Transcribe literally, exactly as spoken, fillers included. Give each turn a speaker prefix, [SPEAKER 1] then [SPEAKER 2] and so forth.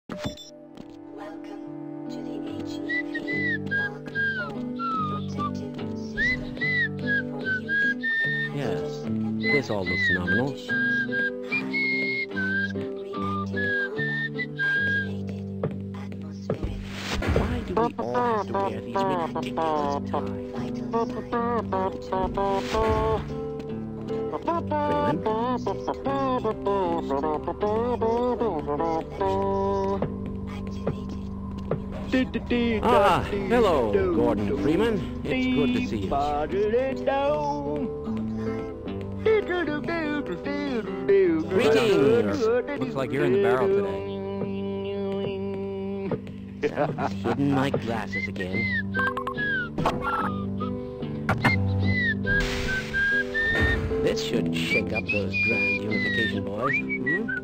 [SPEAKER 1] Welcome to the H E V Block four Protective System for use in
[SPEAKER 2] Yes,
[SPEAKER 1] hazardous and
[SPEAKER 2] this all looks nominal.
[SPEAKER 1] highly advanced reactive armor activated. Atmospheric
[SPEAKER 2] Why do we all have to wear these ridiculous ties?
[SPEAKER 1] vital sign monitoring.
[SPEAKER 2] Freeman? Ah, hello, Gordon Freeman. It's good to see you. Greetings! Looks like you're in the barrel today. Someone's hidden my glasses again. This should shake up those grand unification boys. Hmm?